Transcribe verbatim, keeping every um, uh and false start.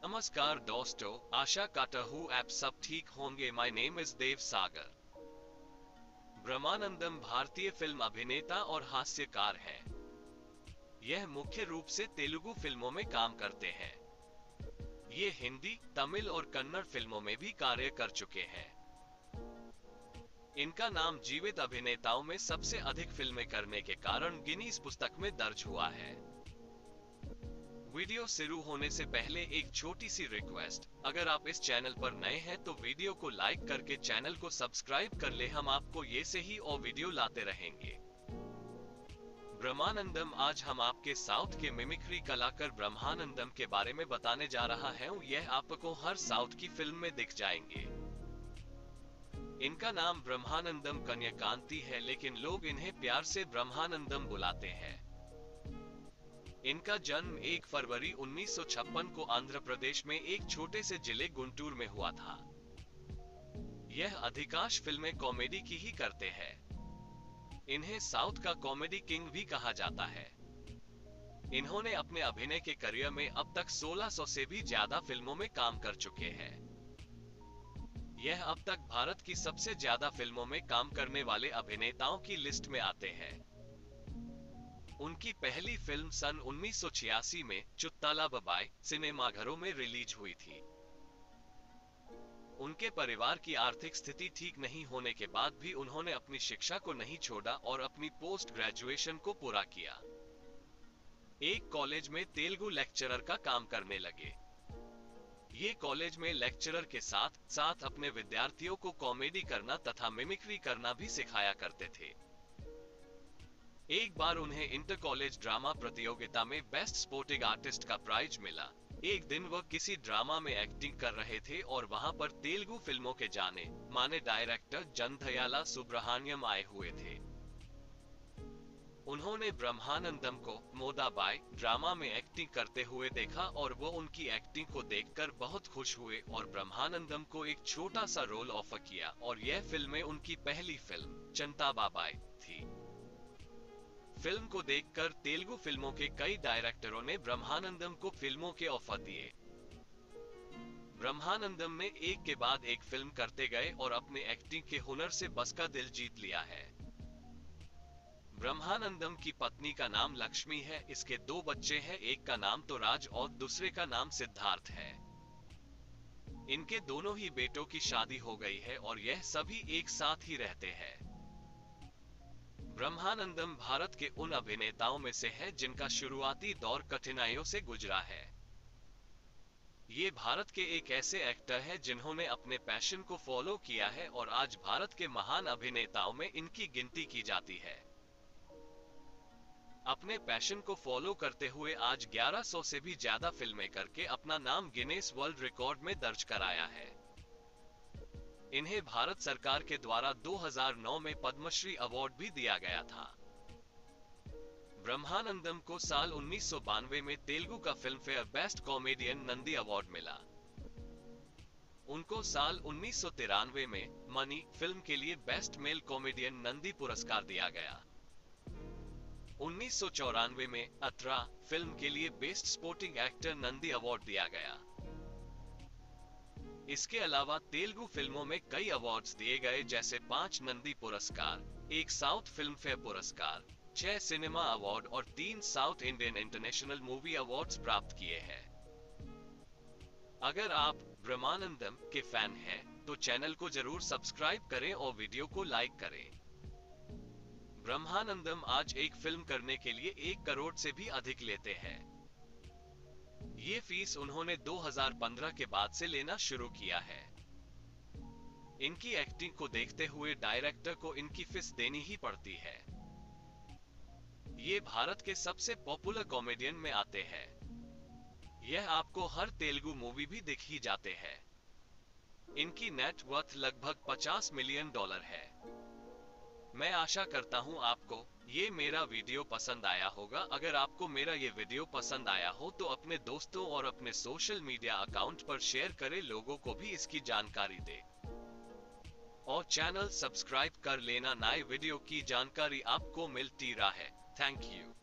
नमस्कार दोस्तों, आशा करता हूँ आप सब ठीक होंगे। My name is Dev Sagar. Brahmanandam भारतीय फिल्म अभिनेता और हास्यकार हैं। यह मुख्य रूप से तेलुगु फिल्मों में काम करते हैं। ये हिंदी, तमिल और कन्नड़ फिल्मों में भी कार्य कर चुके हैं। इनका नाम जीवित अभिनेताओं में सबसे अधिक फिल्में करने के कारण गिनीज पुस्तक में दर्ज हुआ है। वीडियो शुरू होने से पहले एक छोटी सी रिक्वेस्ट, अगर आप इस चैनल पर नए हैं तो वीडियो को लाइक करके चैनल को सब्सक्राइब कर ले। हम आपको ये से ही और वीडियो लाते रहेंगे। ब्रह्मानंदम, आज हम आपके साउथ के मिमिक्री कलाकार ब्रह्मानंदम के बारे में बताने जा रहा है। यह आपको हर साउथ की फिल्म में दिख जाएंगे। इनका नाम ब्रह्मानंदम कन्याकांति है, लेकिन लोग इन्हें प्यार से ब्रह्मानंदम बुलाते हैं। इनका जन्म एक फरवरी उन्नीस सौ छप्पन को आंध्र प्रदेश में एक छोटे से जिले गुंटूर में हुआ था। यह अधिकांश फिल्में कॉमेडी की ही करते हैं। इन्हें साउथ का कॉमेडी किंग भी कहा जाता है। इन्होंने अपने अभिनय के करियर में अब तक सोलह सौ से भी ज्यादा फिल्मों में काम कर चुके हैं। यह अब तक भारत की सबसे ज्यादा फिल्मों में काम करने वाले अभिनेताओं की लिस्ट में आते हैं। उनकी पहली फिल्म सन उन्नीस सौ छियासी में चुत्ताला बबाई सिनेमाघरों में रिलीज हुई थी। उनके परिवार की आर्थिक स्थिति ठीक नहीं होने के बाद भी उन्होंने अपनी शिक्षा को नहीं छोड़ा और अपनी पोस्ट ग्रेजुएशन को पूरा किया। एक कॉलेज में तेलुगु लेक्चरर का काम करने लगे। ये कॉलेज में लेक्चरर के साथ साथ अपने विद्यार्थियों को कॉमेडी करना तथा मिमिक्री करना भी सिखाया करते थे। एक बार उन्हें इंटर कॉलेज ड्रामा प्रतियोगिता में बेस्ट स्पोर्टिंग आर्टिस्ट का प्राइज मिला। एक दिन वह किसी ड्रामा में एक्टिंग कर रहे थे और वहां पर तेलुगु फिल्मों के जाने माने डायरेक्टर जंधयाला सुब्रहान्यम आए हुए थे। उन्होंने ब्रह्मानंदम को मोदाबाई ड्रामा में एक्टिंग करते हुए देखा और वो उनकी एक्टिंग को देखकर बहुत खुश हुए और ब्रह्मानंदम को एक छोटा सा रोल ऑफर किया और यह फिल्म उनकी पहली फिल्म चंता बाबाई थी। फिल्म को देखकर तेलुगु फिल्मों के कई डायरेक्टरों ने ब्रह्मानंदम को फिल्मों के ऑफर दिए। ब्रह्मानंदम ने एक के बाद एक फिल्म करते गए और अपने एक्टिंग के हुनर से बस का दिल जीत लिया है। ब्रह्मानंदम की पत्नी का नाम लक्ष्मी है। इसके दो बच्चे हैं, एक का नाम तो राज और दूसरे का नाम सिद्धार्थ है। इनके दोनों ही बेटों की शादी हो गई है और यह सभी एक साथ ही रहते हैं। ब्रह्मानंदम भारत के उन अभिनेताओं में से है जिनका शुरुआती दौर कठिनाइयों से गुजरा है। ये भारत के एक ऐसे एक्टर हैं जिन्होंने अपने पैशन को फॉलो किया है और आज भारत के महान अभिनेताओं में इनकी गिनती की जाती है। अपने पैशन को फॉलो करते हुए आज ग्यारह सौ से भी ज्यादा फिल्में करके अपना नाम गिनेस वर्ल्ड रिकॉर्ड में दर्ज कराया है। इन्हें भारत सरकार के द्वारा दो हज़ार नौ में पद्मश्री अवार्ड भी दिया गया था। ब्रह्मानंदम को साल उन्नीस सौ बानवे में तेलुगु का Filmfare best comedian Nandi award मिला। उनको साल उन्नीस सौ तिरानवे में मनी फिल्म के लिए बेस्ट मेल कॉमेडियन नंदी पुरस्कार दिया गया। उन्नीस सौ चौरानवे में अत्रा फिल्म के लिए best supporting actor Nandi award दिया गया। इसके अलावा तेलुगु फिल्मों में कई अवार्ड्स दिए गए, जैसे पांच नंदी पुरस्कार, एक साउथ फिल्म फेयर पुरस्कार, छह सिनेमा अवार्ड और तीन South Indian international movie awards प्राप्त किए हैं। अगर आप ब्रह्मानंदम के फैन हैं तो चैनल को जरूर सब्सक्राइब करें और वीडियो को लाइक करें। ब्रह्मानंदम आज एक फिल्म करने के लिए एक करोड़ से भी अधिक लेते हैं। ये फीस उन्होंने दो हज़ार पंद्रह के बाद से लेना शुरू किया है। इनकी एक्टिंग को देखते हुए डायरेक्टर को इनकी फीस देनी ही पड़ती है। ये भारत के सबसे पॉपुलर कॉमेडियन में आते हैं। यह आपको हर तेलुगु मूवी भी दिख ही जाते हैं। इनकी नेट वर्थ लगभग पचास मिलियन डॉलर है। मैं आशा करता हूं आपको ये मेरा वीडियो पसंद आया होगा। अगर आपको मेरा ये वीडियो पसंद आया हो तो अपने दोस्तों और अपने सोशल मीडिया अकाउंट पर शेयर करें, लोगों को भी इसकी जानकारी दे और चैनल सब्सक्राइब कर लेना। नए वीडियो की जानकारी आपको मिलती रहे। Thank you.